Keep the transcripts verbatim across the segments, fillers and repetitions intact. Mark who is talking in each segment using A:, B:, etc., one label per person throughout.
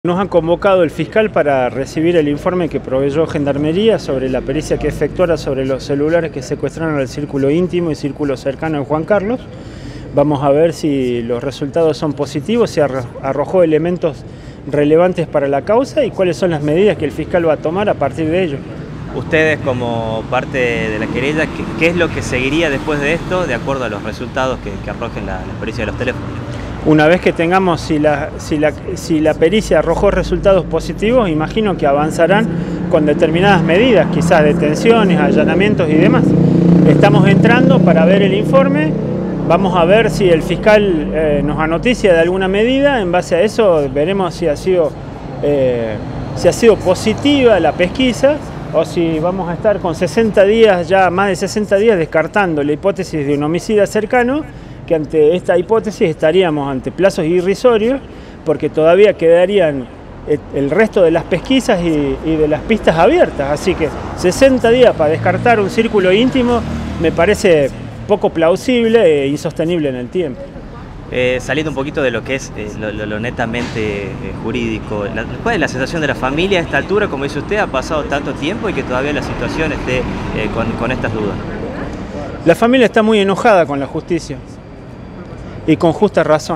A: Nos han convocado el fiscal para recibir el informe que proveyó Gendarmería sobre la pericia que efectuara sobre los celulares que secuestraron al círculo íntimo y círculo cercano de Juan Carlos. Vamos a ver si los resultados son positivos, si arrojó elementos relevantes para la causa y cuáles son las medidas que el fiscal va a tomar a partir de ello.
B: Ustedes, como parte de la querella, ¿qué, qué es lo que seguiría después de esto, de acuerdo a los resultados que, que arrojen la, la pericia de los teléfonos?
A: Una vez que tengamos, si la, si, la, si la pericia arrojó resultados positivos, imagino que avanzarán con determinadas medidas, quizás detenciones, allanamientos y demás. Estamos entrando para ver el informe, vamos a ver si el fiscal eh, nos anoticia de alguna medida, en base a eso veremos si ha sido, eh, si ha sido positiva la pesquisa o si vamos a estar con sesenta días, ya más de sesenta días, descartando la hipótesis de un homicida cercano, que ante esta hipótesis estaríamos ante plazos irrisorios porque todavía quedarían el resto de las pesquisas y, y de las pistas abiertas. Así que sesenta días para descartar un círculo íntimo me parece poco plausible e insostenible en el tiempo.
B: Eh, saliendo un poquito de lo que es eh, lo, lo, lo netamente eh, jurídico, la, ¿cuál es la sensación de la familia a esta altura? Como dice usted, ha pasado tanto tiempo y que todavía la situación esté eh, con, con estas dudas.
A: La familia está muy enojada con la justicia. Y con justa razón.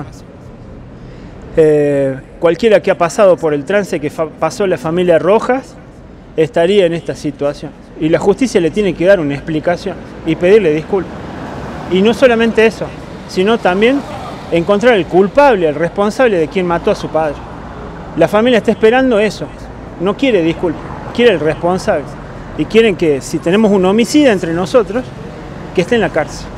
A: Eh, cualquiera que ha pasado por el trance que pasó la familia Rojas estaría en esta situación. Y la justicia le tiene que dar una explicación y pedirle disculpas. Y no solamente eso, sino también encontrar el culpable, el responsable de quien mató a su padre. La familia está esperando eso. No quiere disculpas, quiere el responsable. Y quieren que, si tenemos un homicida entre nosotros, que esté en la cárcel.